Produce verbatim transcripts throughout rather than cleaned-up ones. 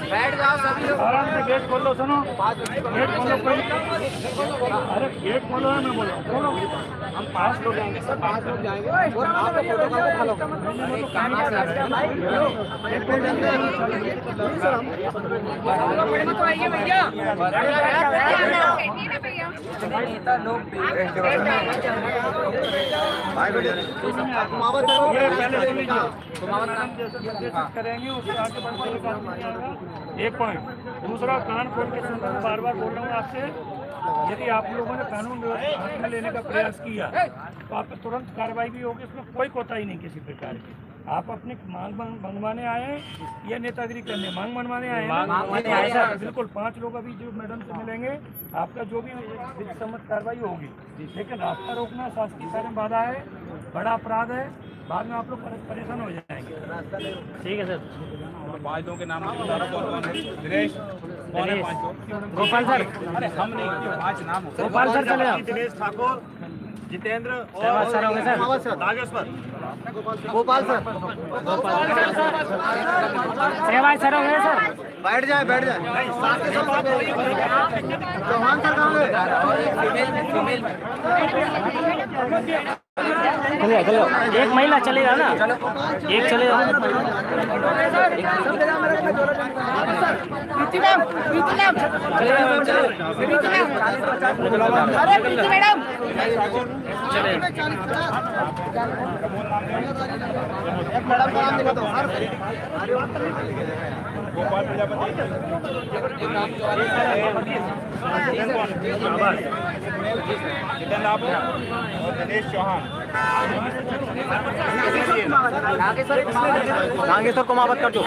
बैठ जाओ सभी लोग। आराम से गेट खोल लो, सुनो गेट खोलो कोई। अरे गेट खोलो है, मैं बोल रहा हूँ खोलो। हम पांच लोग जाएंगे सर, पांच लोग जाएंगे और आप फोटो का खा लो। तो आइए भैया लोग करेंगे उसके आगे बढ़ने का एक पॉइंट। दूसरा, कान खोल के सुन, बार बार बोल रहा हूँ आपसे, यदि आप लोगों ने कानून व्यवस्था हाथ में लेने का प्रयास किया तो आप पर तुरंत कार्रवाई भी होगी। इसमें कोई कोताही नहीं किसी प्रकार की। आप अपनी मांग मनवाने आए हैं या नेतागिरी करने? मांग मनवाने आए हैं सर। बिल्कुल, पांच लोग अभी जो मैडम से मिलेंगे, आपका जो भी विधि सम्मत कार्रवाई होगी। लेकिन रास्ता रोकना शासकीय कार्य में बाधा है, बड़ा अपराध है, बाद में आप लोग परेशान हो जाएंगे। ठीक है सर। पाँच लोगों के नाम दिनेश, गोपाल सर, अरे हम नहीं, पाँच नाम गोपाल सर चले जाओ। दिनेश ठाकुर, जितेंद्र और सर होंगे सर, नागेश्वर, गोपाल सर, सेवाएं सर होंगे सर। बैठ जाए बैठ जाए। चौहान सर कहाँ गए? चलिए चलो, एक महिला चलेगा ना, एक चलेगा। गोपाल प्रजापति, जितेंद्र और दिनेश चौहान। नागेश्वर को मावत कर दो।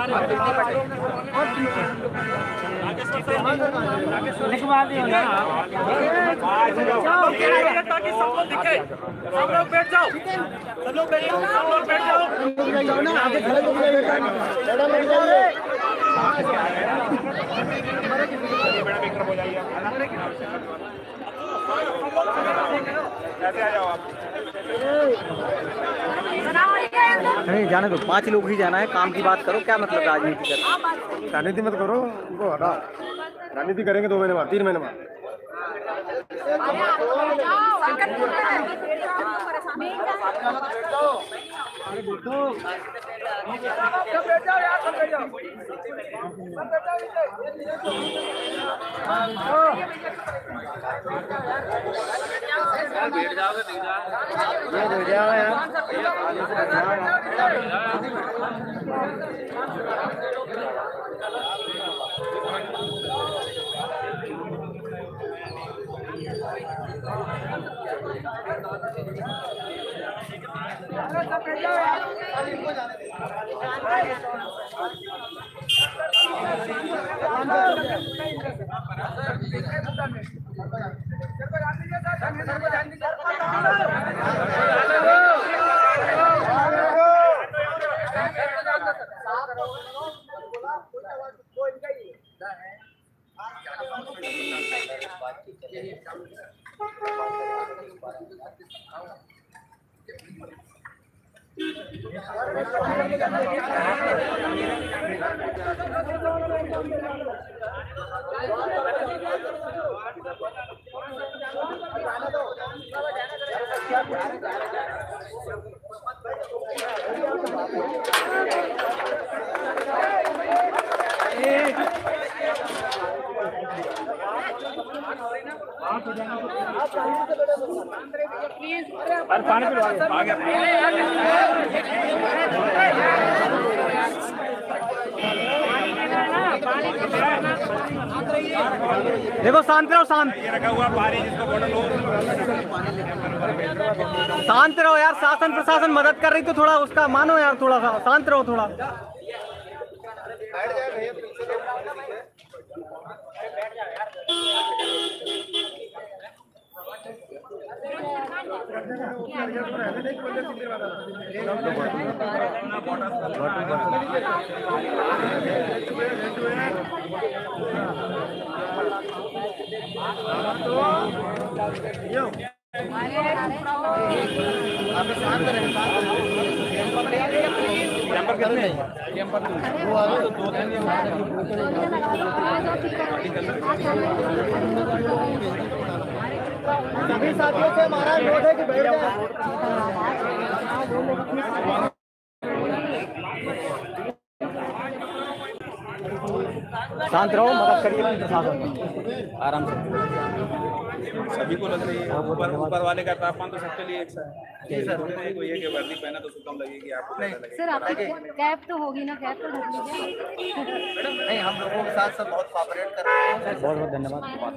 लिखवा दिया ना ताकि सब लोग दिखे। सब लोग बैठ जाओ, सब लोग बैठ जाओ, सब लोग बैठ जाओ। कैसे आ जाओ आप? नहीं जाने दो, पांच लोग ही जाना है। काम की बात करो, क्या मतलब राजनीति करो? राजनीति मत करो, उनको हटा। राजनीति करेंगे दो महीने बाद, तीन महीने बाद। बैठ जाओगे बैठ जाओ यार। अरे पानी पिलो आ गया। देखो शांत रहो, शांत रखा हुआ पानी जिसको बोतल हो। शांत रहो यार। शासन प्रशासन मदद कर रही तो थोड़ा उसका मानो यार, थोड़ा सा शांत रहो थोड़ा। आप शांत रहें। नंबर कितने वो आ गए दो तीन सभी साथियों से हमारा अनुरोध है कि बैठ जाए। शांत रहो, मदद करिए प्रशासन आराम से। सभी को लग रही है ऊपर ऊपर वाले का तापमान तो सबके लिए एक सा है। कोई है कि वर्दी पहना तो उसको कम लगेगी आपको ज़्यादा लगेगी। सर आपकी कैब तो होगी ना, कैब तो ढक लीजिए। नहीं, हम लोगों के साथ सब बहुत कोऑपरेट कर रहे हैं। बहुत बहुत धन्यवाद।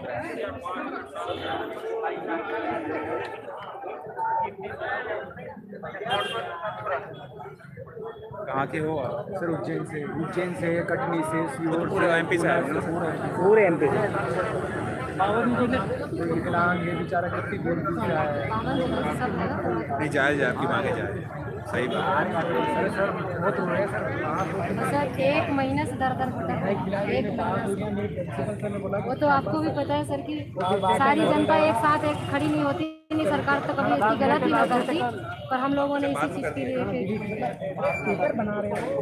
कहाँ के हो आप? सर उज्जैन से उज्जैन से कटनी से सीहोर पूरे एमपी से आए हो ना? पूरे एम पी से। विकलांग ये बेचारा कितनी देर से आया है। नहीं जायज है आपकी मांगे जायज है, सही बात है। सर बहुत रो रहे हैं सर। सर एक महीने से दर दर होता है, एक महीने। वो तो आपको भी पता है सर कि सारी जनता एक साथ एक खड़ी नहीं होती, नहीं सरकार तो कभी इसकी गलत ही ना करती, पर हम लोगों ने इसी चीज़ के लिए फिर बना रहे हो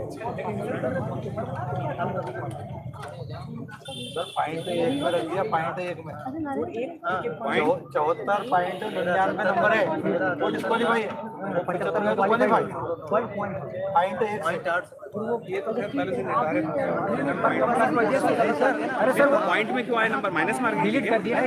सर। पॉइंट एक में रख दिया, पॉइंट एक में चौहत्तर पॉइंट निन्यानवे नंबर है वो डिस्क्वालीफाई है, वो पचहत्तर में तो क्वालीफाई पॉइंट एक ये तो खैर पहले से निर्धारित है। अरे सर पॉइंट में क्यों आए नंबर? माइनस मार्क डिलीट कर दिया है।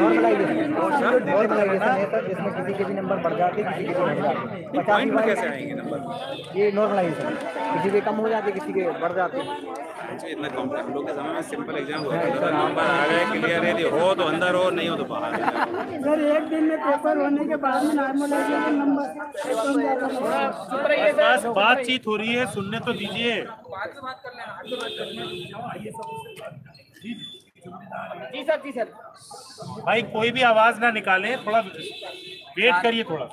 जिसमें किसी के भी नंबर बढ़ जाते, किसी के भी बढ़ जाते। पॉइंट में कैसे आएंगे नंबर? ये नॉर्मलाइजेशन, किसी के कम हो जाते, किसी के बढ़ जाते। अच्छा, इतना कम हम लोग के समय में सिंपल एग्जाम हुआ था, नंबर आ गए क्लियर है, हो तो अंदर हो, नहीं हो तो बाहर। सर एक दिन में पेपर होने के बाद में नॉर्मलाइजेशन नंबर बस बातचीत हो रही है, सुनने तो दीजिए। जी सर जी सर भाई कोई भी आवाज ना निकाले, थोड़ा वेट करिए थोड़ा।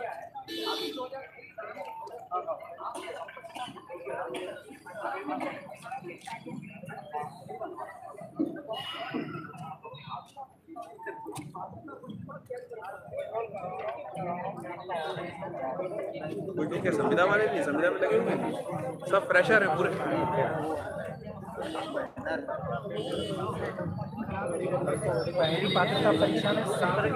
कोई ठीक है, संविदा वाले नहीं, संविदा में लगे हुए हैं, सब प्रेशर है पूरे। पहली पात्रता परीक्षा में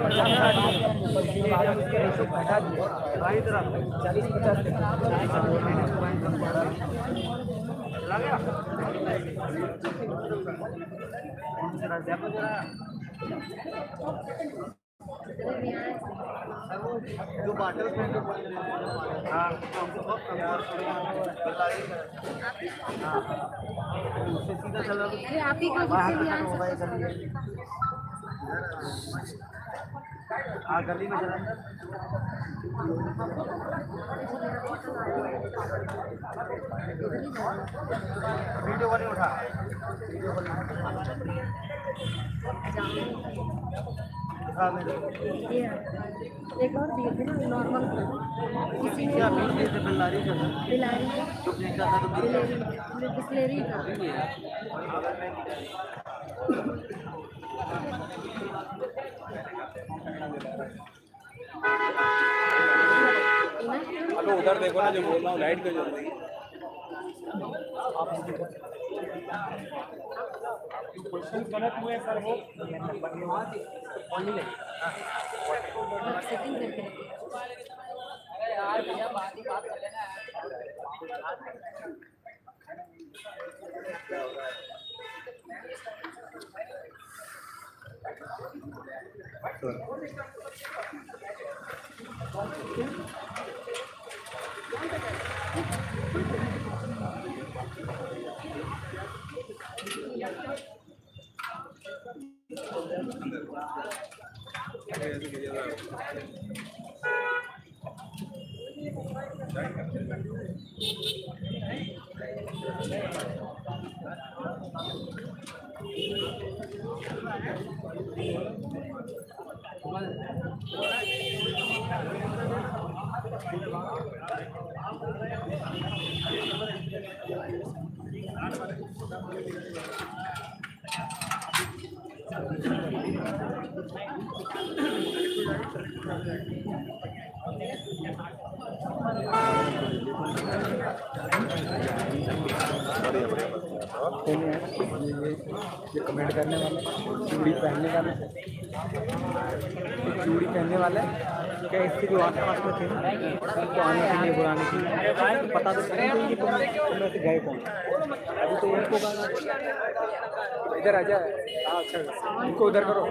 चालीस पचास जो बाटल अरे आप ही को गुस्से भी आ सकते हैं। हाँ गली में जलंधर वीडियो वाली उठा ये एक और दिए थे ना नॉर्मल, किसी ने बिल्लारी बिलारी बिस्लेरी का। अब उधर देखो ना, जो बोल रहा हूँ लाइट क्यों जल रही है? गलत हुए सर वो सेटिंग करके ये कमेंट करने वाले, चूड़ी पहनने वाले, चूड़ी पहनने वाले क्या इसके जो आस पास में थे उनको आने के लिए बुलाने के लिए पता तो चले कि तुम तुम ऐसे गए कौन। अभी तो उनको इधर आ जाए। अच्छा इनको उधर करो।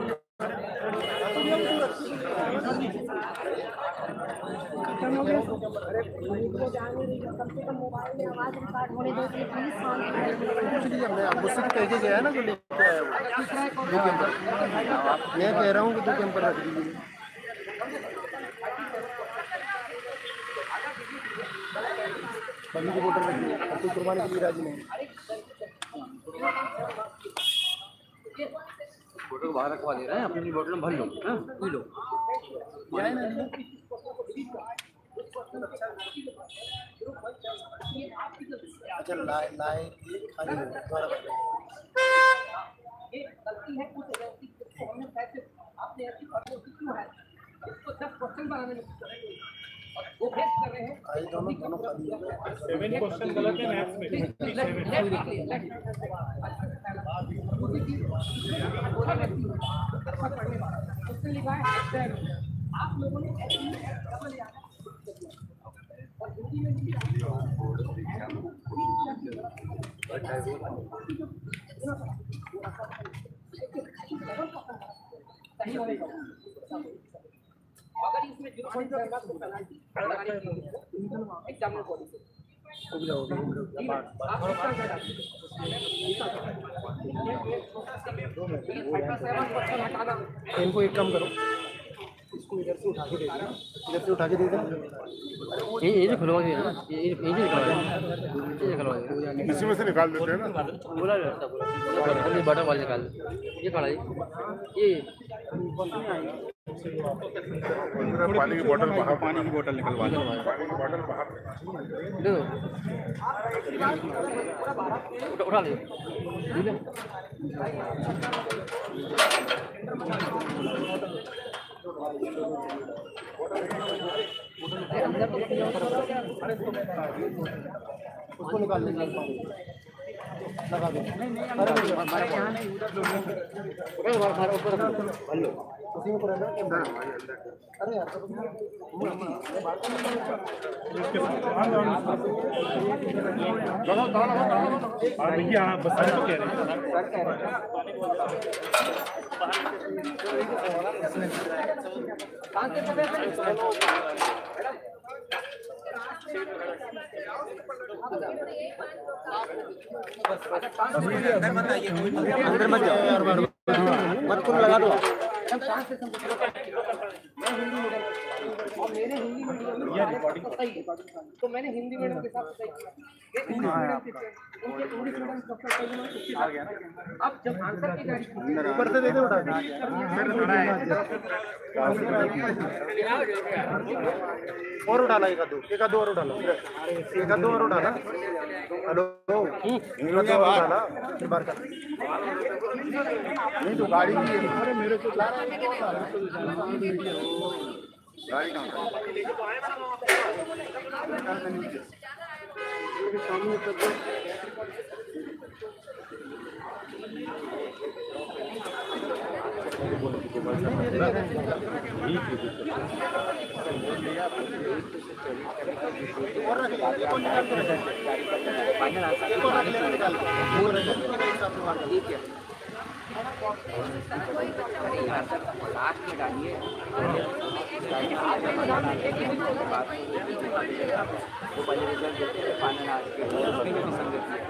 मुझसे कह के गया है ना जो लेके आया वो दो कैंपर, मैं कह रहा हूँ कि दो कैंपर रख दीजिए। बंदी की बोतल रख दीजिए, अब तो कुर्बानी के लिए राजी नहीं। बोतल बाहर रखवा दे रहे हैं, अपनी बोतल में भर लो, पी लो। अच्छा लाए लाए खाली दोबारा आई दोनों दोनों खाली सेवन क्वेश्चन गलत है मैथ्स में। आप लोगों ने अगर इसमें एग्जामिनर पॉलिसी इनको एक काम करो, इसको इधर से उठा के दे देना, इधर से उठा के दे देना। ये ये जो खुलवा दिया ना, ये ये जो निकलवा दिया, ये खुलवा दिया, इसी में से निकाल देते हैं ना। बोला रहता पूरा ये बटन वाले निकाल ये खड़ा ये पानी की बोतल बाहर, पानी की बोतल निकलवा लो। पानी की बोतल बाहर दे दो, उठा ले ठीक है। उसको निकाल लेंगे, लगा दो। हमारे यहाँ नहीं उधर उसी में पूरा अरे यार देखिए हाँ बस तो कह रहे अंदर मत जाओ यार, मत तुम लगा दो। मेरे हिंदी मीडियम तो मैंने हिंदी मीडियम के साथ सही किया, उनके इंग्लिश मीडियम सबसे सही आ गया। अब जब आंसर की गाड़ी ऊपर से दे दे उठा और उठा ला, एक दो एक दो और उठा लो, एक दो और उठा ला। हेलो एक दो उठा ला, बार कर नहीं तो गाड़ी अरे मेरे को ला रहा है गाड़ी कहाँ लास्ट में डालिए वो पहले रिजल्ट देते हैं, फाइनल आज के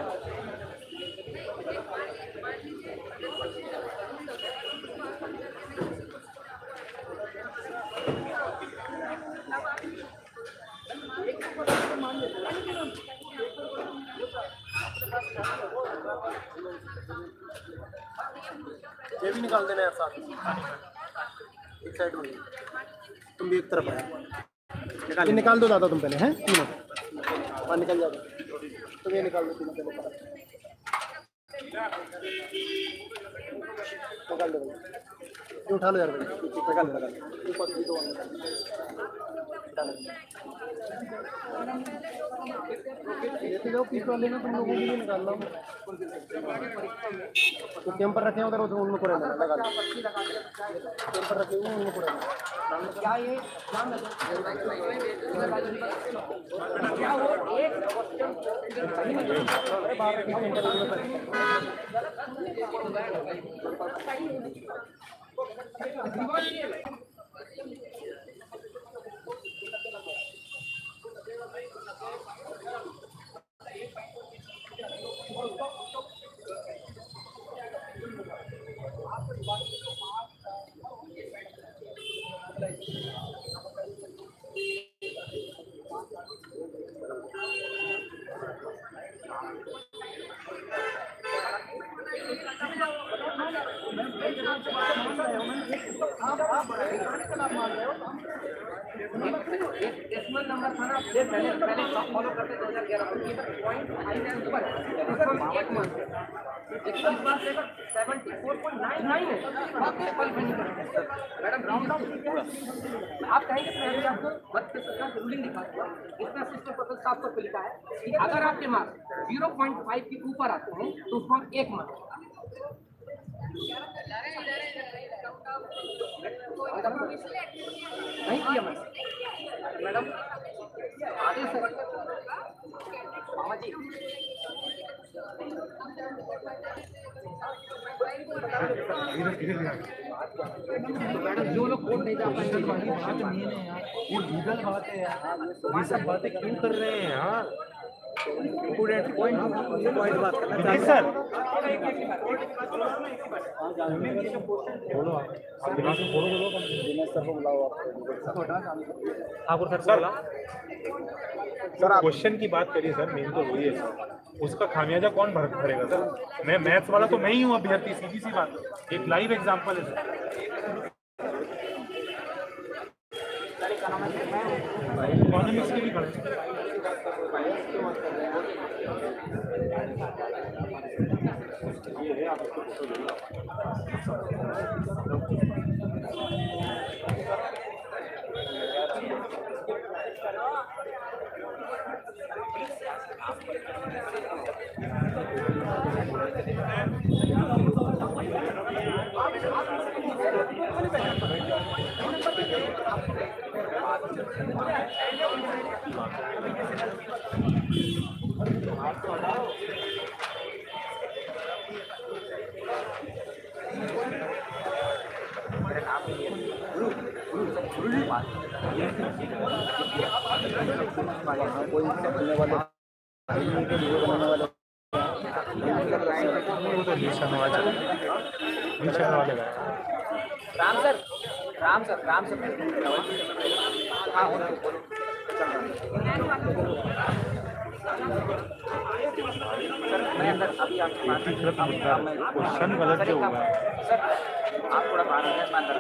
ये भी निकाल देना यार साथ, एक साइड में तुम भी एक तरफ है, निकाल निकाल दो दादा तुम पहले हैं तीनों, हाँ निकल जाओ तुम ये निकाल दो तीनों पहले, निकाल दो उठा लो यार, निकाल दो निकाल दो लेते जाओ पीस वाले में, तुम लोगों को भी निकाल लो। तो कैंपर रखे हैं उधर, उधर उनको रहना लगा दो। कैंपर रखे हुए हैं उनको रहना। क्या ये क्या वो एक बाहर रखे हैं डेसिमल नंबर था ना, पहले पहले फॉलो करते दो हज़ार ग्यारह में पॉइंट फाइव है ऊपर एक मंथ, लेकिन इस बार से seventy four point nine nine है। आपके क्वालिफाई नहीं करेंगे मैडम, राउंड ऑफ आप कहेंगे तो मैं आपको मध्य प्रदेश सरकार रूलिंग दिखा दूंगा। इसमें असिस्टेंट प्रोफेसर सात सौ पे लिखा है कि अगर आपके मार्क्स जीरो पॉइंट फाइव के ऊपर आते हैं तो उसको हम एक मंथ नहीं किया मैडम। मैडम आगे सर मामा जी मैडम जो लोग कोर्ट नहीं जा पाएंगे बात नहीं है यार, ये लीगल बात है यार, ये सब बातें क्यों कर रहे हैं यार? स्टूडेंट पॉइंट पॉइंट बात करना सर बोलो आप दिमाग में बोलो बोलो सर को बुलाओ आप Thakur sir sir sir question की बात करिए सर, मेन तो वही है सर, उसका खामियाजा कौन भर भरेगा सर? मैं मैथ्स वाला तो मैं ही हूँ अभ्यर्थी, सीधी सी बात, एक लाइव एग्जांपल है सर। इकोनॉमिक्स के भी खड़े ये है, आप इसको फोटो दे कोई बोलने वाले बनाने वाले Ram sir Ram sir Ram sir हाँ अभी क्वेश्चन गलत जो हुआ है सर आप थोड़ा बाहर अंदर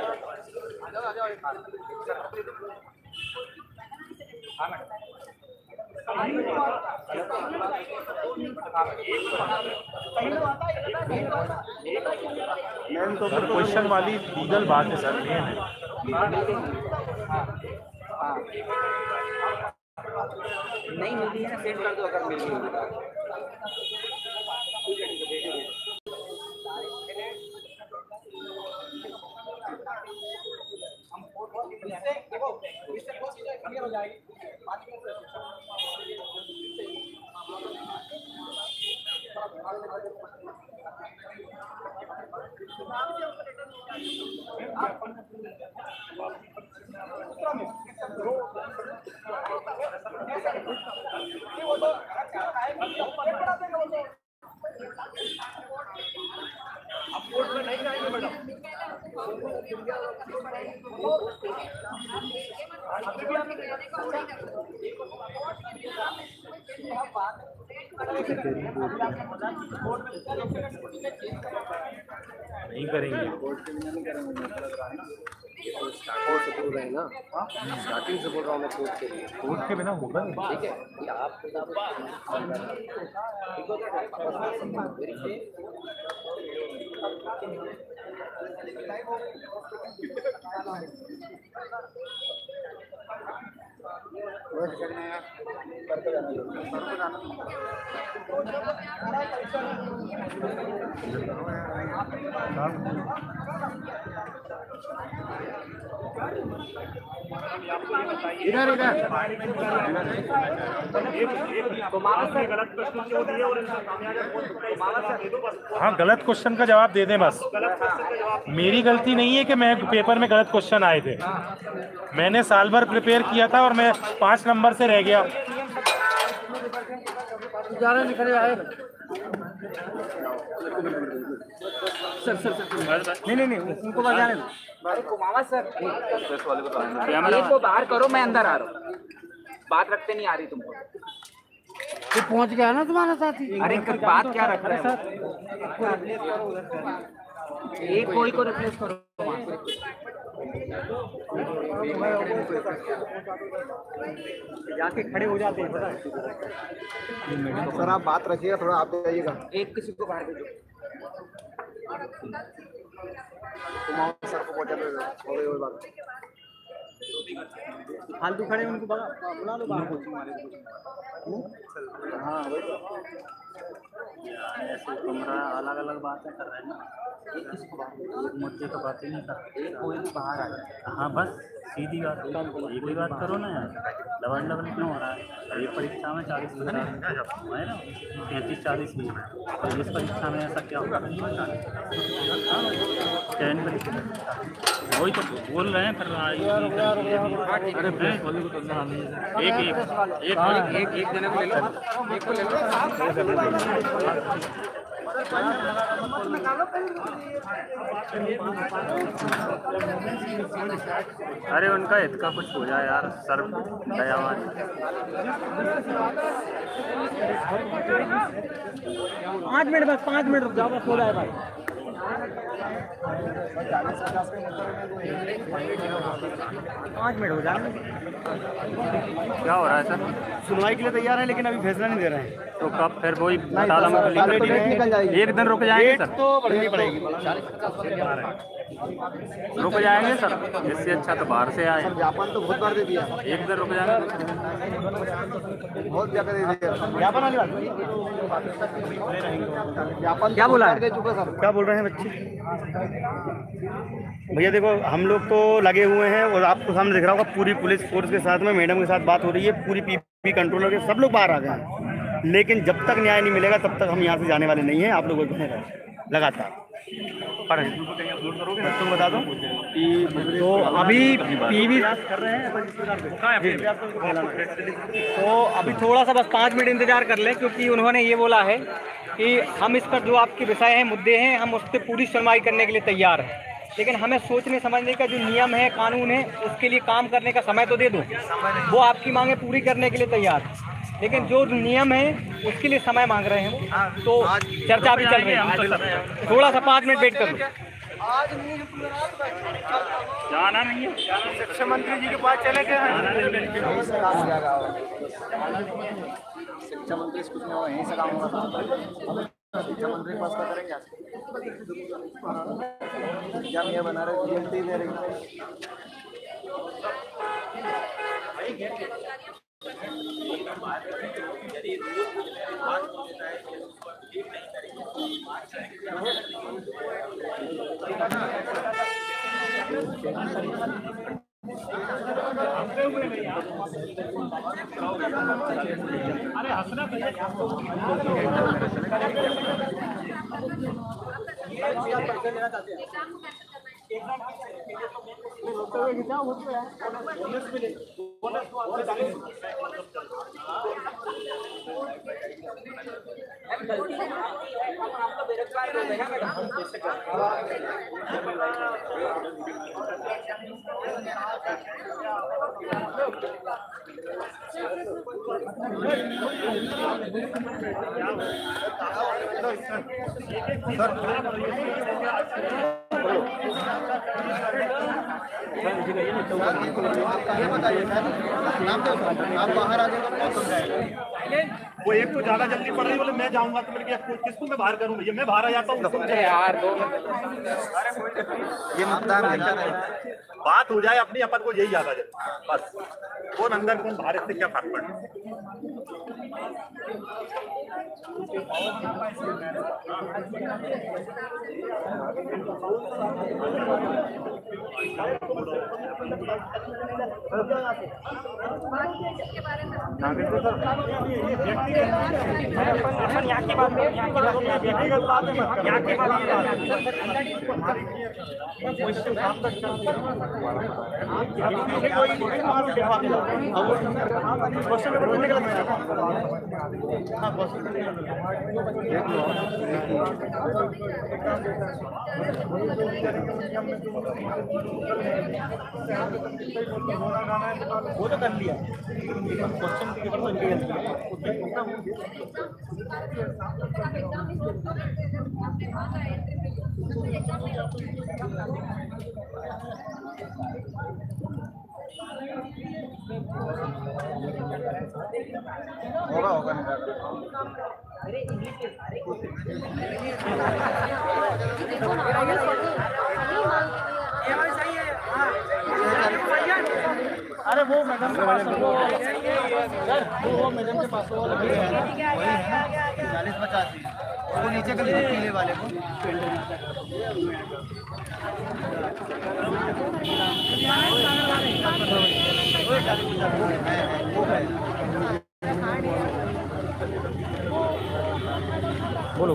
मैम तो फिर क्वेश्चन वाली लीगल बात है सर, मेन है। नहीं मिली है, सेंड कर दो अगर मिल गई। नहीं करेंगे ना, स्टार्टिंग से बोल रहा हूँ मैं कोर्ट के लिए, कोर्ट के बिना होगा नहीं। ठीक है ये आप इधर इधर हाँ, गलत क्वेश्चन का जवाब दे दें बस। मेरी गलती नहीं है कि मैं पेपर में गलत क्वेश्चन आए थे। मैंने साल भर प्रिपेयर किया था और मैं पाँच नंबर से रह गया। निकले आए सर सर सर नहीं नहीं नहीं उनको बस जाने दो। कुमावा सर कैमरे को बाहर करो, मैं अंदर आ रहा हूँ। बात रखते नहीं आ रही तुमको। तो पहुंच गया ना तुम्हारा साथी। अरे बात क्या रख रहे हैं? एक कोई को रिप्लेस करो। जाके खड़े हो जाते हैं, पता है। सर आप बात रखिएगा, थोड़ा आप जाइएगा। एक किसी को बाहर भेजो। सर को पहुंचा दो, हो गई बात। फालतू खड़े उनको बुला लो बाहर। हाँ वही तो। ऐसे कमरा अलग अलग बातें कर रहे हैं ना। एक किसको बात मुद्दे का बात ही नहीं कर रहे। एक कोई भी बाहर आ जाए। हाँ बस सीधी बात, एक ही बात करो ना यार। डबल डबल क्यों हो रहा है? एक परीक्षा में चालीस है ना, पैंतीस चालीस भी है। और इस परीक्षा में ऐसा क्या होगा? चयन परीक्षा वही तो बोल रहे हैं। फिर एक एक एक एक एक जने को ले लो, एक को ले लो। अरे उनका हित का कुछ हो जाए यार सर, दयावान। पाँच मिनट बस, पाँच मिनट रुक जाओ बस, हो जाए भाई। पाँच मिनट हो जाए। क्या हो रहा है सर? सुनवाई के लिए तैयार है लेकिन अभी फैसला नहीं दे रहे हैं। तो कब फिर वही ताला निकल जाएगी? एक दिन रुक जाएंगे सर? तो बढ़नी पड़ेगी। रुक जाएंगे सर, इससे अच्छा तो बाहर से आए। ज्ञापन तो बहुत बार दे दिया। एक दिन रुक जाएंगे। बहुत जगह दे दिया ज्ञापन वाली बात। ज्ञापन क्या बोला है? दे चुका सर। क्या बोल रहे हैं बच्चे? भैया देखो हम लोग तो लगे हुए हैं और आपको सामने दिख रहा होगा पूरी पुलिस फोर्स के साथ में मैडम के साथ बात हो रही है। पूरी पीपी कंट्रोलर के सब लोग बाहर आ गए हैं, लेकिन जब तक न्याय नहीं मिलेगा तब तक हम यहाँ से जाने वाले नहीं हैं। आप लोगों को लगातार पर तुम बता दो कि तो अभी पीवी कर रहे हैं तो अभी थोड़ा सा बस पाँच मिनट इंतजार कर लें, क्योंकि उन्होंने ये बोला है कि हम इस पर जो आपके विषय हैं, मुद्दे हैं, हम उस पर पूरी सुनवाई करने के लिए तैयार हैं, लेकिन हमें सोचने समझने का जो नियम है, कानून है, उसके लिए काम करने का समय तो दे दो। वो आपकी मांगे पूरी करने के लिए तैयार है, लेकिन जो नियम है उसके लिए समय मांग रहे हैं। तो चर्चा भी चल रही है, थोड़ा सा पाँच मिनट वेट कर लो। जाना नहीं है, शिक्षा मंत्री जी के पास चले गए हैं। शिक्षा मंत्री कुछ नहीं हो, यहीं से काम होगा। शिक्षा मंत्री पास का करेंगे क्या ये बना रहे जीएसटी दे रही अरे हंसना आप बाहर आ जाएगा। वो एक तो ज्यादा जल्दी पड़ रही, बोले मैं जाऊंगा तो मैंने कहा किसको मैं बाहर करूं भैया, मैं बाहर आ जाता हूँ यार। ये मुद्दा बात हो जाए अपनी, अपन को यही याद आ जाए बस। कौन अंदर कौन बाहर, इससे क्या फर्क पड़ता है? यहाँ की बात यहाँ की बात व्यक्तिगत बात है, यहाँ की बात वो तो कर लिया क्वेश्चन की होगा होगा अरे वो मैडम के पास वो सर वो मैडम के पास वो लगे हैं चालीस पचास वो नीचे के लिए पीले वाले को बोलो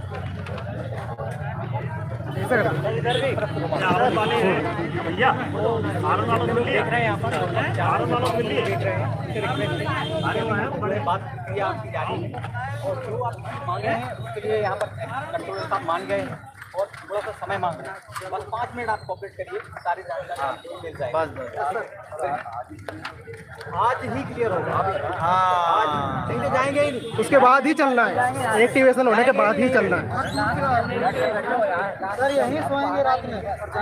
भैया आनंद वालों को देख रहे हैं यहाँ पर, आनंद वालों को देख रहे हैं, अरे बड़े बात प्रक्रिया आपकी जारी है और जो आप मांगे हैं उसके लिए यहाँ पर कंट्रोलर साहब मान गए हैं और थोड़ा सा समय मांग रहे हैं, बस पाँच मिनट आप कोऑपरेट करिए, सारी जानकारी मिल जाएगी। बस आज ही क्लियर होगा। हाँ नहीं तो जाएंगे ही नहीं, उसके बाद ही चलना है, एक्टिवेशन होने के बाद ही चलना है। सर यहीं सोएंगे रात में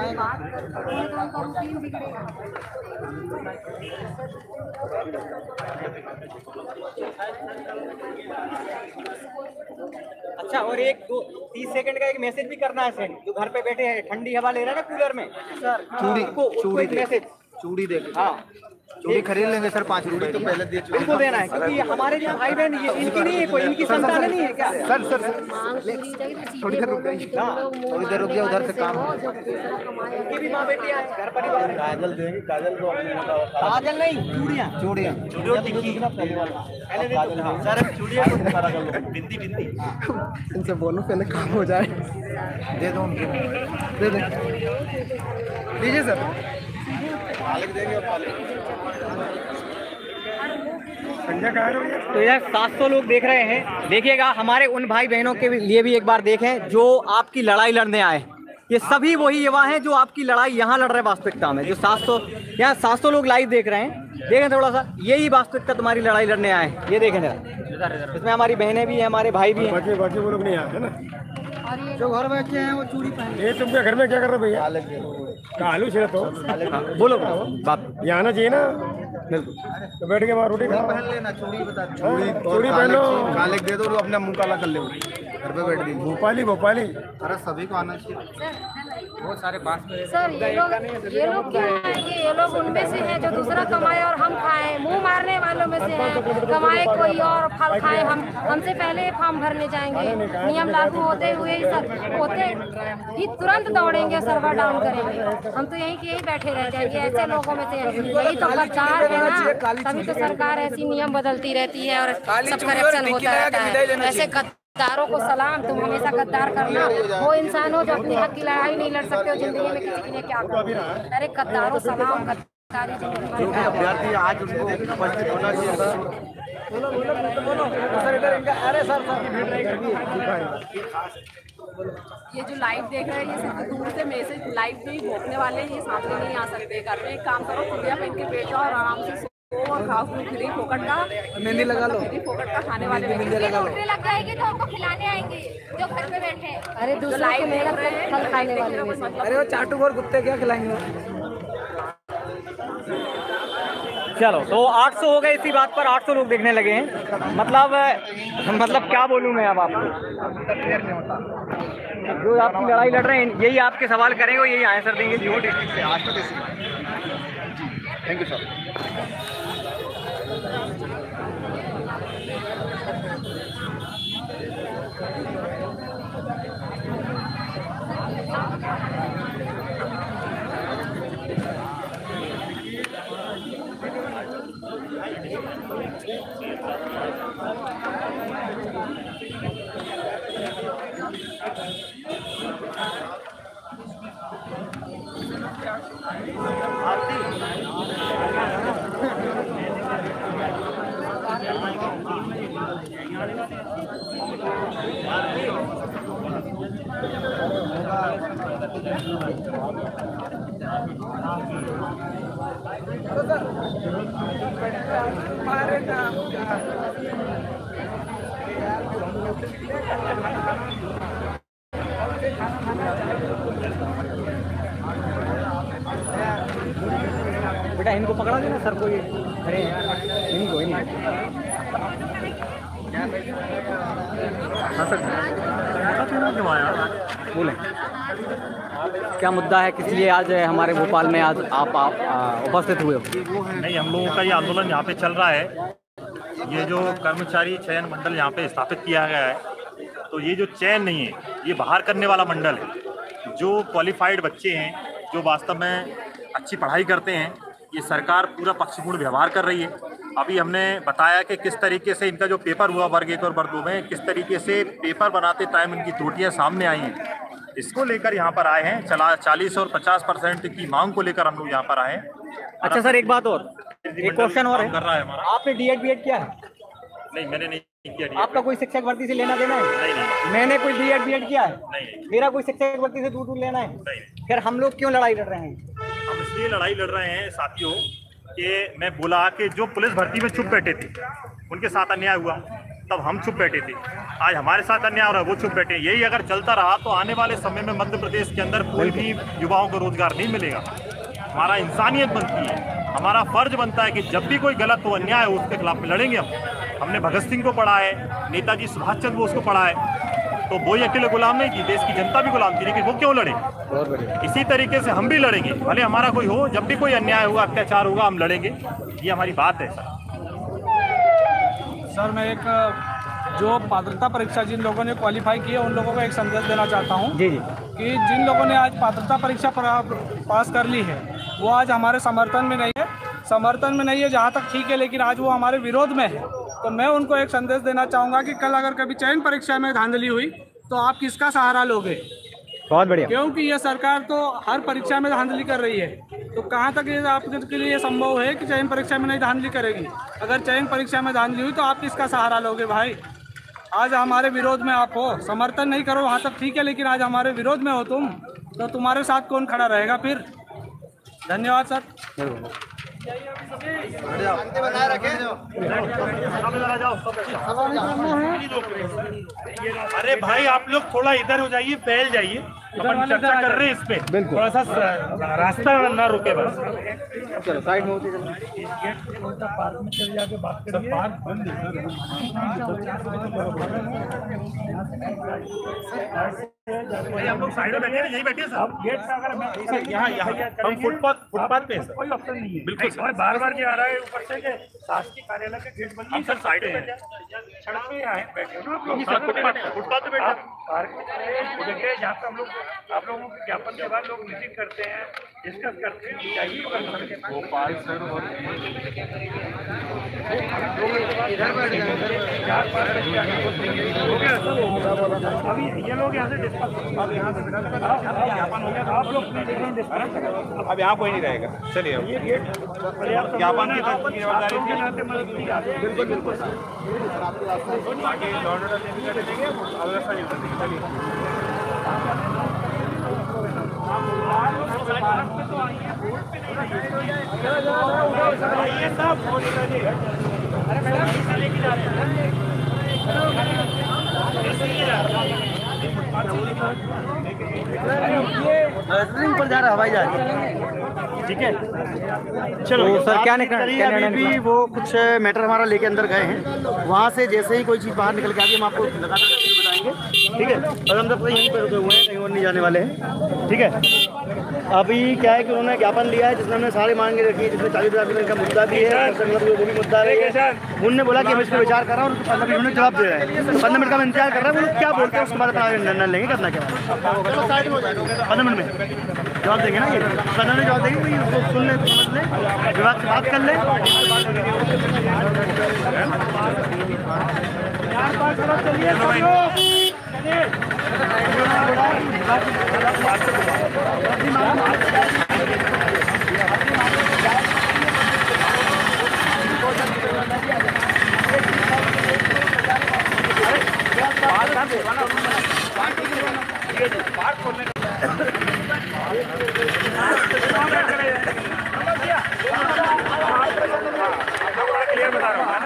अच्छा, और एक दो तीस सेकंड का एक मैसेज भी करना है सेंड, जो घर पे बैठे हैं ठंडी हवा ले रहे हैं ना कूलर में सर, चूड़ी चूड़ी मैसेज चूड़ी दे हाँ चूड़ी खरीद लेंगे सर, पाँच रुपए तो पहले दे चुके इनको देना है, क्योंकि हमारे जो भाई बहन ये इनकी नहीं है, कोई इनकी संतान नहीं है क्या सर सर थोड़ी देर रुक जाइए, थोड़ी देर रुक जाइए, उधर से काम इनकी भी माँ बेटी आज घर परिवार है। काजल देंगे, काजल को काजल नहीं, चूड़ियाँ चूड़ियाँ सर, चूड़ियाँ बिंदी बिंदी इनसे बोलो पहले काम हो जाए, दे दो उनको, दे दे दीजिए सर, मालिक देंगे और मालिक तो यार सात सौ लोग देख रहे हैं, देखिएगा हमारे उन भाई बहनों के लिए भी एक बार देखें जो आपकी लड़ाई लड़ने आए, ये सभी वही युवा हैं जो आपकी लड़ाई यहाँ लड़ रहे हैं वास्तविकता में। जो सात सौ यहाँ सात सौ लोग लाइव देख रहे हैं, देखें थोड़ा सा, यही वास्तविकता तुम्हारी लड़ाई लड़ने आए हैं, ये देखें जरा, इसमें हमारी बहनें भी हैं, हमारे भाई भी हैं। बाकी बाकी वो लोग नहीं आते ना, जो घर बैठे हैं वो चूड़ी पहने। ये तुम घर में क्या कर रहे भैया? कालू छिड़ा तो बोलो बाप, यहाँ आना चाहिए ना, बिल्कुल तो बैठ के वहाँ रोटी पहन लेना, चूड़ी बता, चूड़ी चूड़ी पहन लो, काले दे दो, अपना मुंह काला कर ले, घर पे बैठ दी। भोपाली भोपाली अरे सभी को आना चाहिए, बहुत सारे पास में। सर ये लोग ये लोग क्या है कि ये लोग उनमें से हैं जो दूसरा कमाए और हम खाएं, मुंह मारने वालों में से हैं, कमाए कोई और फल खाए, हम हमसे पहले फॉर्म भरने जाएंगे, नियम लागू होते हुए ही सर होते ही तुरंत दौड़ेंगे, सर्वर डाउन करेंगे। हम तो यहीं के यही बैठे रह जाएंगे, ऐसे लोगों में से यही तो गद्दार है ना, तभी तो सरकार ऐसी नियम बदलती रहती है और सब करप्शन होता रहता है। ऐसे गद्दारों को सलाम, तुम हमेशा गद्दार करना, वो इंसान हो जो अपनी हक की लड़ाई नहीं लड़ सकते हो जिंदगी में, किसी के लिए क्या करो। अरे गद्दारों सलाम, गद्दारी अभ्यर्थी आज उनको उपस्थित होना चाहिए। अरे सर ये जो लाइव देख रहे हैं ये सिर्फ दूर से मैसेज लाइव में ही भोंकने वाले हैं, ये सामने नहीं आ सकते। घर में एक काम करो, चूड़िया पहन के बैठ जाओ और आराम से सो और खाओ, फ्री फोकट का मेहंदी लगा लो, फ्री फोकट का खाने वाले मेहंदी लगा लो, लग जाएगी तो हमको खिलाने आएंगे जो घर पे बैठे हैं। अरे दूसरे लाइव को मेरा देख रहे हैं फल खाने वाले हैं। अरे वो चाटू और कुत्ते क्या खिलाएंगे? चलो तो आठ सौ हो गए, इसी बात पर आठ सौ लोग देखने लगे हैं, मतलब मतलब क्या बोलूँ मैं अब आपको, जो आपकी लड़ाई लड़ रहे हैं यही आपके सवाल करेंगे और यही आंसर देंगे। Thank you sir. बेटा इनको पकड़ा देना सर कोई। अरे इनको इनको हाँ सर बोलें क्या मुद्दा है, किस लिए आज हमारे भोपाल में आज आप आप उपस्थित हुए हो? नहीं, हम लोगों का ये आंदोलन यहाँ पे चल रहा है। ये जो कर्मचारी चयन मंडल यहाँ पे स्थापित किया गया है, तो ये जो चयन नहीं है, ये बाहर करने वाला मंडल है। जो क्वालिफाइड बच्चे हैं, जो वास्तव में अच्छी पढ़ाई करते हैं, ये सरकार पूरा पक्षपूर्ण व्यवहार कर रही है। अभी हमने बताया कि किस तरीके से इनका जो पेपर हुआ वर्ग एक और वर्ग दो में, किस तरीके से पेपर बनाते टाइम इनकी त्रुटियां सामने आई हैं। इसको लेकर यहाँ पर आए हैं। चला चालीस और पचास परसेंट की मांग को लेकर हम लोग यहाँ पर आए हैं। अच्छा सर, एक बात और, एक क्वेश्चन और है, कर रहा है हमारा। आपने डी एड बी एड किया है? नहीं, मैंने नहीं किया। आपका कोई शिक्षक भर्ती से लेना देना है? नहीं नहीं। मैंने कोई बी एड बी एड किया है? नहीं। मेरा कोई शिक्षक भर्ती से दूर दूर लेना है? नहीं। फिर हम लोग क्यों लड़ाई लड़ रहे हैं? हम इसलिए लड़ाई लड़ रहे हैं साथियों कि मैं बोला कि जो पुलिस भर्ती में चुप बैठे थे, उनके साथ अन्याय हुआ, तब हम चुप बैठे थे। आज हमारे साथ अन्याय हो रहा है, वो चुप बैठे। यही अगर चलता रहा तो आने वाले समय में मध्य प्रदेश के अंदर कोई भी युवाओं को रोजगार नहीं मिलेगा। हमारा इंसानियत बनती है, हमारा फर्ज बनता है कि जब भी कोई गलत हो, अन्याय हो, उसके खिलाफ में लड़ेंगे हम। हमने भगत सिंह को पढ़ा है, नेताजी सुभाष चंद्र बोस को पढ़ा है, तो वो ही अकेले गुलाम नहीं की, देश की जनता भी गुलाम थी, लेकिन वो क्यों लड़े? इसी तरीके से हम भी लड़ेंगे, भले हमारा कोई हो, जब भी कोई अन्याय होगा, अत्याचार होगा, हम लड़ेंगे। ये हमारी बात है सर। सर मैं एक जो पात्रता परीक्षा जिन लोगों ने क्वालिफाई किया, उन लोगों को एक संदेश देना चाहता हूँ जी जी कि जिन लोगों ने आज पात्रता परीक्षा पास कर ली है, वो आज हमारे समर्थन में नहीं है। समर्थन में नहीं है जहाँ तक ठीक है, लेकिन आज वो हमारे विरोध में है। तो मैं उनको एक संदेश देना चाहूँगा कि कल अगर कभी चयन परीक्षा में धांधली हुई तो आप किसका सहारा लोगे? बहुत बढ़िया। क्योंकि ये सरकार तो हर परीक्षा में धांधली कर रही है, तो कहाँ तक ये आपके लिए संभव है कि चयन परीक्षा में नहीं धांधली करेगी? अगर चयन परीक्षा में धांधली हुई तो आप किसका सहारा लोगे भाई? आज हमारे विरोध में आप हो, समर्थन नहीं करो वहाँ तक ठीक है, लेकिन आज हमारे विरोध में हो तुम, तो तुम्हारे साथ कौन खड़ा रहेगा फिर? धन्यवाद सर। अरे भाई आप लोग थोड़ा इधर हो जाइए, फैल जाइए, अपन चर्चा कर रहे हैं इस पे, थोड़ा सा रास्ता ना रुके बस। चलो साइड में होते पार्क में चले जाके बात करिए। पार्क बंद है भाई, हम लोग साइड में बैठे हैं, यही बैठे हैं सर। गेट से अगर यहाँ यहाँ हम फुटपाथ फुटपाथ पे हैं सर, कोई ऑप्शन नहीं है। बिल्कुल सर, बार बार ये आ रहा है ऊपर से कि शासकीय कार्यालय के गेट बंद है। सर साइड में सड़क पे आए बैठे हो ना आप लोग, फुटपाथ फुटपाथ पे बैठे पार्क में देखिए, जहाँ पे हम लोग आप लोगों के ज्ञापन के बाद लोग मीटिंग करते हैं, डिस्कस करते हैं, चाहिए भोपाल सर इधर बैठ गए। अभी ये लोग यहाँ से डिस्कस, अब यहाँ से ज्ञापन हो गया, आप लोग अब यहाँ कोई नहीं रहेगा। चलिए ये गेट ज्ञापन की जिम्मेदारी बिल्कुल बिल्कुल पर जा रहा हवाई जहाज, ठीक है। चलो तो सर क्या निकल अभी भी वो कुछ मैटर हमारा लेके अंदर गए हैं, वहाँ से जैसे ही कोई चीज़ बाहर निकल के आती है हम आपको लगातार बताएंगे, ठीक है। और हम सब यहीं पर रुके हुए हैं, कहीं और नहीं जाने वाले हैं, ठीक है। अभी क्या है कि उन्होंने ज्ञापन लिया है जिसमें हमने सारे मांगे रखी है, जिसमें चालीस हजार रुपये का मुद्दा भी है, वो भी मुद्दा है। उन्होंने बोला कि हम इस पर विचार कर रहा हूँ, और पंद्रह मिनट में जवाब दे रहे हैं। पंद्रह मिनट का मैं इंतजार कर रहा है, वो लोग क्या बोलते हैं उसके बाद अपना निर्णय लेंगे, करना क्या है। पंद्रह मिनट में जवाब देंगे ना, ये पंद्रह मिनट जवाब देंगे, उसको सुन ले, समझ ले, विभाग से बात कर ले। बात खोलने क्लियर बता रहा हूँ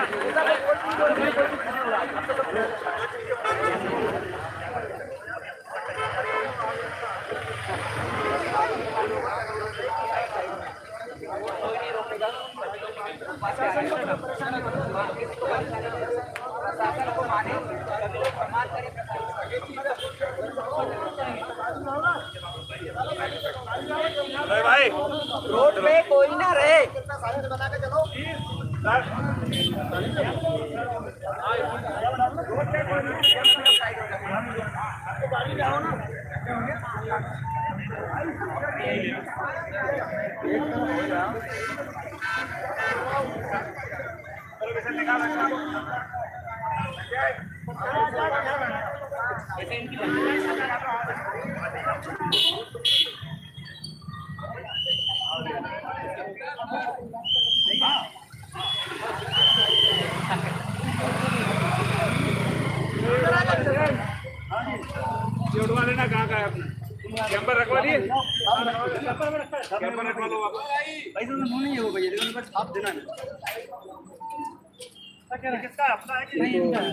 भाई, रोड पे कोई ना रहे। बना के चलो जोड़वा लेना कहाँ का है अपना कैंपर रखवा दिए कैंपर रखवा लो भाई तो नहीं है वो भैया लेकिन बस आप देना है किसका अपना है कि नहीं इनका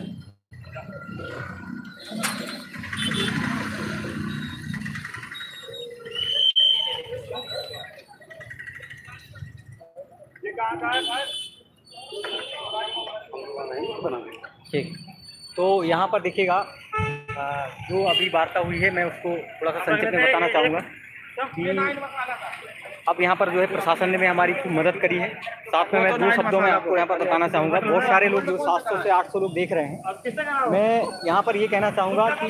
ये कहाँ का है ठीक। तो यहाँ पर देखिएगा जो अभी वार्ता हुई है मैं उसको थोड़ा सा संक्षिप्त में बताना चाहूँगा कि अब यहाँ पर जो है प्रशासन ने भी हमारी खूब मदद करी है। साथ में मैं दो शब्दों में आपको यहाँ पर बताना चाहूँगा, बहुत सारे लोग जो सात सौ से आठ सौ लोग देख रहे हैं, मैं यहाँ पर ये कहना चाहूँगा कि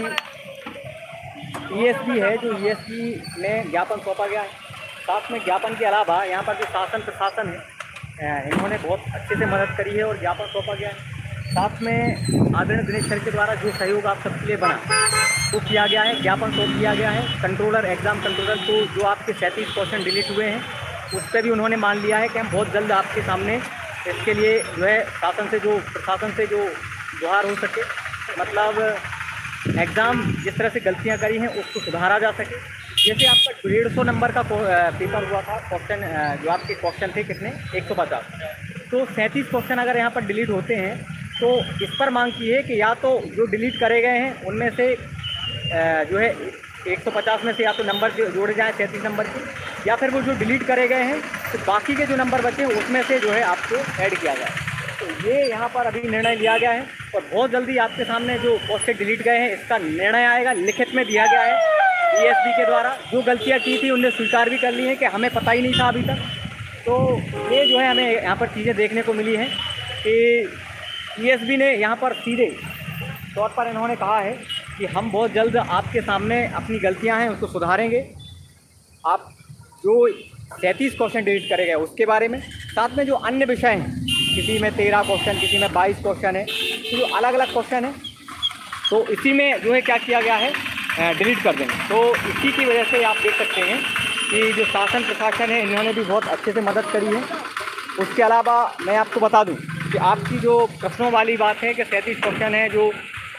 ईएसपी है जो ईएसपी में ज्ञापन सौंपा गया है। साथ में ज्ञापन के अलावा यहाँ पर जो शासन प्रशासन है इन्होंने बहुत अच्छे से मदद करी है और ज्ञापन सौंपा गया है। साथ में आदरणीय दिनेश सर के द्वारा जो सहयोग आप सबके लिए बना वो किया गया है, ज्ञापन सौंप दिया गया है। कंट्रोलर एग्ज़ाम कंट्रोलर को जो आपके सैंतीस क्वेश्चन डिलीट हुए हैं उस पर भी उन्होंने मान लिया है कि हम बहुत जल्द आपके सामने इसके लिए जो है शासन से जो प्रशासन से जो गुहार हो सके, मतलब एग्ज़ाम जिस तरह से गलतियाँ करी हैं उसको सुधारा जा सके। जैसे आपका डेढ़ सौ नंबर का पेपर हुआ था, क्वेश्चन जो आपके क्वेश्चन थे कितने एक सौ पचास, तो सैंतीस क्वेश्चन अगर यहाँ पर डिलीट होते हैं तो इस पर मांग की है कि या तो जो डिलीट करे गए हैं उनमें से जो है एक सौ पचास में से या तो नंबर जोड़े जाएँ सैंतीस नंबर के, या फिर वो जो डिलीट करे गए हैं तो बाकी के जो नंबर बचे हैं उसमें से जो है आपको ऐड किया जाए। तो ये यहाँ पर अभी निर्णय लिया गया है और बहुत जल्दी आपके सामने जो क्वेश्चन डिलीट गए हैं इसका निर्णय आएगा, लिखित में दिया गया है। ईएसपी के द्वारा जो गलतियाँ की थी उनने स्वीकार भी कर ली हैं कि हमें पता ही नहीं था अभी तक। तो ये जो है हमें यहाँ पर चीज़ें देखने को मिली हैं कि ईएसपी ने यहाँ पर सीधे तौर पर इन्होंने कहा है कि हम बहुत जल्द आपके सामने अपनी गलतियाँ हैं उसको सुधारेंगे। आप जो सैंतीस क्वेश्चन डिलीट करे गए उसके बारे में, साथ में जो अन्य विषय हैं, किसी में तेरह क्वेश्चन, किसी में बाईस क्वेश्चन है, तो जो अलग अलग क्वेश्चन है तो इसी में जो है क्या किया गया है डिलीट कर देंगे। तो इसी की वजह से आप देख सकते हैं कि जो शासन प्रशासन है इन्होंने भी बहुत अच्छे से मदद करी है। उसके अलावा मैं आपको बता दूं कि आपकी जो प्रश्नों वाली बात है कि सैंतीस क्वेश्चन है जो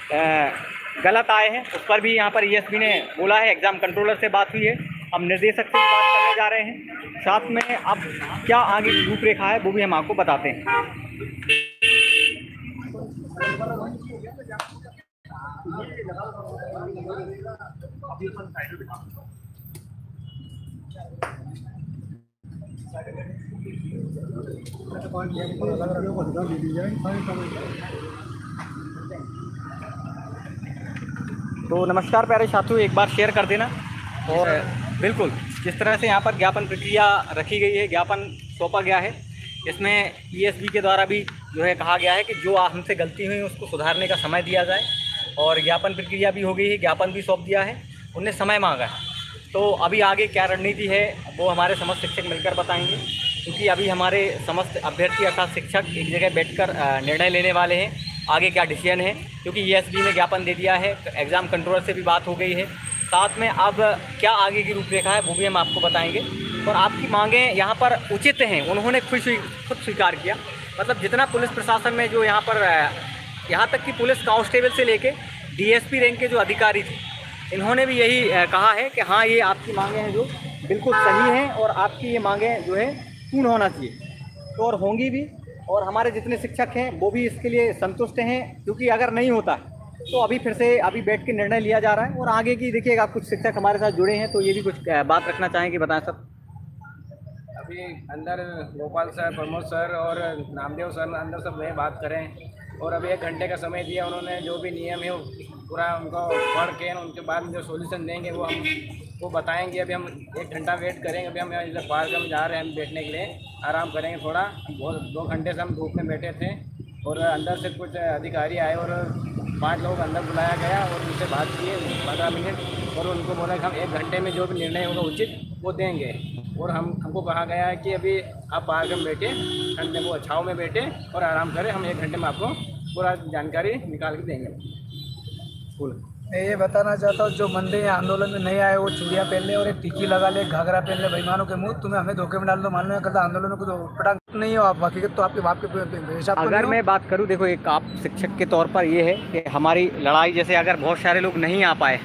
गलत आए हैं उस पर भी यहाँ पर ईएसपी ने बोला है, एग्ज़ाम कंट्रोलर से बात हुई है, हम निर्देशक से बात करने जा रहे हैं। साथ में अब क्या आगे की रूपरेखा है वो भी हम आपको बताते हैं। तो नमस्कार प्यारे साथियों, एक बार शेयर कर देना। और बिल्कुल जिस तरह से यहाँ पर ज्ञापन प्रक्रिया रखी गई है, ज्ञापन सौंपा गया है, इसमें ईएसपी के द्वारा भी जो है कहा गया है कि जो हमसे गलती हुई उसको सुधारने का समय दिया जाए। और ज्ञापन प्रक्रिया भी हो गई है, ज्ञापन भी सौंप दिया है, उनने समय मांगा है। तो अभी आगे क्या रणनीति है वो हमारे समस्त शिक्षक मिलकर बताएंगे, क्योंकि अभी हमारे समस्त अभ्यर्थी अर्थात शिक्षक एक जगह बैठकर निर्णय लेने वाले हैं आगे क्या डिसीजन है। क्योंकि ईएसपी ने ज्ञापन दे दिया है, एग्ज़ाम कंट्रोलर से भी बात हो गई है, साथ में अब क्या आगे की रूपरेखा है वो भी हम आपको बताएंगे। और आपकी मांगें यहाँ पर उचित हैं, उन्होंने खुद खुद स्वीकार किया। मतलब जितना पुलिस प्रशासन में जो यहाँ पर यहाँ तक कि पुलिस कांस्टेबल से लेके डीएसपी रैंक के जो अधिकारी थे इन्होंने भी यही अ, कहा है कि हाँ ये आपकी मांगें हैं जो बिल्कुल सही हैं और आपकी ये मांगें जो है पूर्ण होना चाहिए, तो और होंगी भी। और हमारे जितने शिक्षक हैं वो भी इसके लिए संतुष्ट हैं, क्योंकि अगर नहीं होता तो अभी फिर से अभी बैठ के निर्णय लिया जा रहा है। और आगे की देखिएगा, कुछ शिक्षक हमारे साथ जुड़े हैं तो ये भी कुछ अ, बात रखना चाहेंगे, बताएं सर। अभी अंदर गोपाल सर, प्रमोद सर और नामदेव सर अंदर सब में बात करें, और अभी एक घंटे का समय दिया उन्होंने, जो भी नियम है पूरा उनको पढ़ के उनके बाद जो सॉल्यूशन देंगे वो हम वो बताएंगे। अभी हम एक घंटा वेट करेंगे। अभी हम इधर पार्क में जा रहे हैं, हम बैठने के लिए आराम करेंगे थोड़ा। बहुत दो घंटे से हम धूप में बैठे थे, और अंदर से कुछ अधिकारी आए और पांच लोग अंदर बुलाया गया और उनसे बात किए पंद्रह मिनट, और उनको बोला कि हम एक घंटे में जो भी निर्णय होगा उचित वो देंगे। और हम हमको कहा गया है कि अभी आप पार्क में बैठे, ठंडे वो छाँव में बैठे और आराम करें, हम एक घंटे में आपको पूरा जानकारी निकाल के देंगे। मैं ये बताना चाहता हूँ, जो बंदे यहाँ आंदोलन में नहीं आए वो चूड़िया पहन ले और एक टिक्की लगा ले, घाघरा पहन ले, बेईमानों के मुंह तुम्हें हमें धोखे में डाल दो, मान लो करता आंदोलन में कुछ पटांग नहीं हो आप, हकीकत तो आपके बाप के हिसाब। अगर मैं बात करूँ, देखो एक आप शिक्षक के तौर पर ये है कि हमारी लड़ाई जैसे अगर बहुत सारे लोग नहीं आ पाए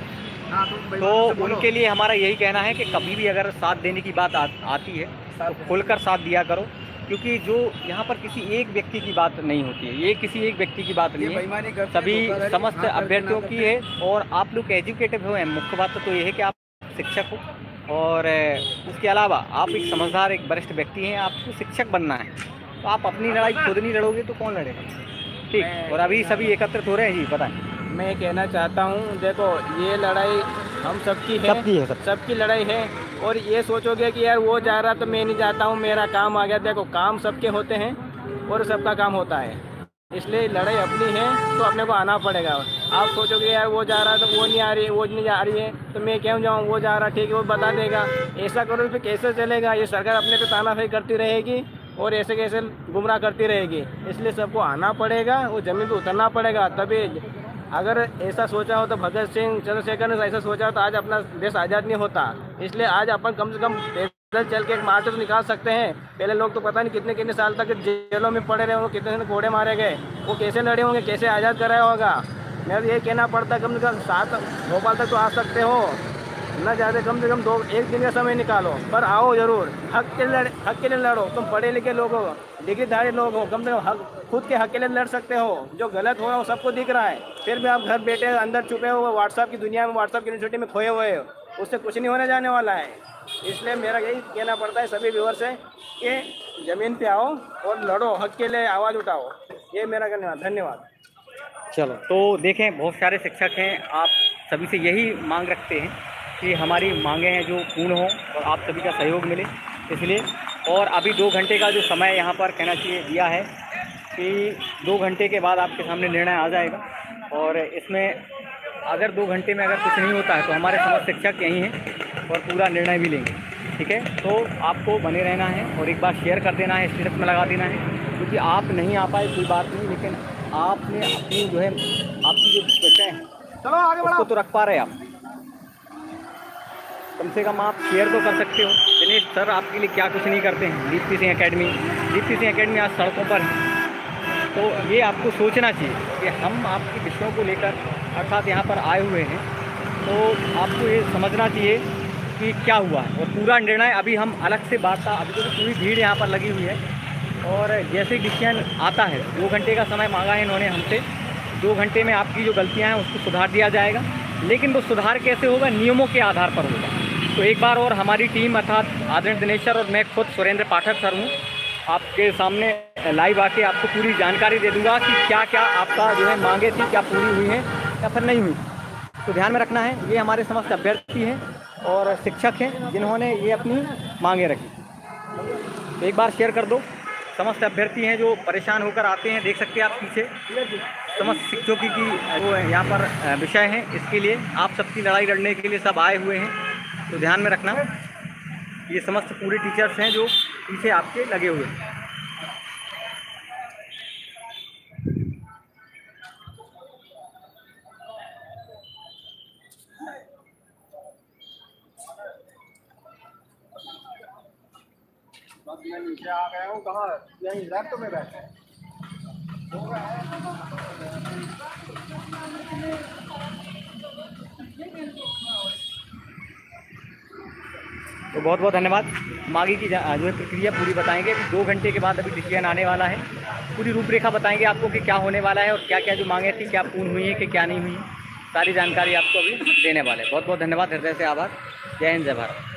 तो उनके लिए हमारा यही कहना है कि कभी भी अगर साथ देने की बात आ, आती है तो खुलकर साथ दिया करो, क्योंकि जो यहाँ पर किसी एक व्यक्ति की बात नहीं होती है, ये किसी एक व्यक्ति की बात नहीं है, सभी समस्त अभ्यर्थियों की है। और आप लोग एजुकेटेड हो, मुख्य बात तो ये है कि आप शिक्षक हो, और उसके अलावा आप एक समझदार एक वरिष्ठ व्यक्ति हैं, आपको शिक्षक बनना है, तो आप अपनी लड़ाई खुद नहीं लड़ोगे तो कौन लड़ेगा। ठीक, और अभी सभी एकत्रित हो रहे हैं। जी बताएं। मैं कहना चाहता हूँ, देखो ये लड़ाई हम सबकी है, सबकी है, सब। सबकी लड़ाई है। और ये सोचोगे कि यार वो जा रहा तो मैं नहीं जाता हूँ, मेरा काम आ गया, देखो काम सबके होते हैं और सबका काम होता है, इसलिए लड़ाई अपनी है तो अपने को आना पड़ेगा। आप सोचोगे यार वो जा रहा तो वो नहीं आ रही, वो नहीं जा रही है तो मैं क्यों जाऊँ, वो जा रहा ठीक है वो बता देगा, ऐसा करो फिर कैसे चलेगा। ये सरकार अपने पे तानाशाही करती रहेगी और ऐसे कैसे गुमराह करती रहेगी, इसलिए सबको आना पड़ेगा, वो ज़मीन पे उतरना पड़ेगा। तभी अगर ऐसा सोचा हो तो भगत सिंह, चंद्रशेखर ने ऐसा सोचा हो तो आज अपना देश आज़ाद नहीं होता। इसलिए आज अपन कम से कम पैदल चल के एक मार्च तो निकाल सकते हैं। पहले लोग तो पता नहीं कितने कितने साल तक जेलों में पड़े रहे होंगे, कितने घोड़े मारे गए, वो कैसे लड़े होंगे, कैसे आज़ाद कराया होगा। मेरा ये कहना पड़ता है कम से कम सात भोपाल तक तो आ सकते हो, ना ज़्यादा कम से कम दो एक दिन का समय निकालो, पर आओ ज़रूर। हक के लड़ हक के लिए लड़ो, तुम पढ़े लिखे लोग हो, डिग्रीधारी लोग हो, कम से कम हक खुद के हक के लिए लड़ सकते हो। जो गलत हो रहा है वो सबको दिख रहा है, फिर भी आप घर बैठे अंदर छुपे हो, व्हाट्सएप की दुनिया में, व्हाट्सएप की यूनिवर्सिटी में खोए हुए हो, उससे कुछ नहीं होने जाने वाला है। इसलिए मेरा यही कहना पड़ता है सभी व्यूअर से कि ज़मीन पे आओ और लड़ो, हक के लिए आवाज़ उठाओ। ये मेरा कहना, धन्यवाद। चलो, तो देखें बहुत सारे शिक्षक हैं, आप सभी से यही मांग रखते हैं कि हमारी मांगें हैं जो पूर्ण हो और आप सभी का सहयोग मिले, इसलिए। और अभी दो घंटे का जो समय यहाँ पर कहना चाहिए दिया है कि दो घंटे के बाद आपके सामने निर्णय आ जाएगा, और इसमें अगर दो घंटे में अगर कुछ नहीं होता है तो हमारे समस्त शिक्षक यहीं हैं और पूरा निर्णय भी लेंगे। ठीक है, तो आपको बने रहना है और एक बार शेयर कर देना है, स्टेटस में लगा देना है, क्योंकि आप नहीं आ पाए कोई बात नहीं, लेकिन आपने अपनी जो है आपकी जो विषय है चलो आगे बढ़ो, उसको तो रख पा रहे आप, कम से कम आप शेयर तो कर सकते हो। दिनेश सर आपके लिए क्या कुछ नहीं करते हैं, दीप्ति सिंह एकेडमी, दीप्ति सिंह एकेडमी आज सड़कों पर है। तो ये आपको सोचना चाहिए कि हम आपके विषयों को लेकर अर्थात यहाँ पर आए हुए हैं, तो आपको ये समझना चाहिए कि क्या हुआ है, और पूरा निर्णय अभी हम अलग से वार्ता, अभी तो पूरी भीड़ यहाँ पर लगी हुई है, और जैसे डिसीजन आता है, दो घंटे का समय मांगा है इन्होंने हमसे, दो घंटे में आपकी जो गलतियाँ हैं उसको सुधार दिया जाएगा। लेकिन वो सुधार कैसे होगा, नियमों के आधार पर होगा। तो एक बार और हमारी टीम अर्थात आदरणीय दिनेश सर और मैं खुद सुरेंद्र पाठक सर हूँ, आपके सामने लाइव आके आपको पूरी जानकारी दे दूंगा कि क्या क्या आपका जो है मांगे थी, क्या पूरी हुई हैं या फिर नहीं हुई। तो ध्यान में रखना है, ये हमारे समस्त अभ्यर्थी हैं और शिक्षक हैं जिन्होंने ये अपनी मांगे रखी। तो एक बार शेयर कर दो, समस्त अभ्यर्थी हैं जो परेशान होकर आते हैं, देख सकते हैं आप पीछे समस्त शिक्षकों की जो यहाँ पर विषय हैं, इसके लिए आप सबकी लड़ाई लड़ने के लिए सब आए हुए हैं। तो ध्यान में रखना, ये समस्त पूरे टीचर्स हैं जो पीछे आपके लगे हुए हैं। मैं नीचे आ गया हूँ, कहाँ यहीं लेफ्ट में बैठे हैं। तो बहुत बहुत धन्यवाद। आगे की जा- जो है प्रक्रिया पूरी बताएंगे। अभी दो घंटे के बाद अभी डिसीजन आने वाला है। पूरी रूपरेखा बताएंगे आपको कि क्या होने वाला है और क्या क्या जो मांगे थी क्या पूर्ण हुई है कि क्या नहीं हुई है। सारी जानकारी आपको अभी देने वाले हैं। बहुत बहुत धन्यवाद, हृदय से आभार। जय हिंद, जय भारत।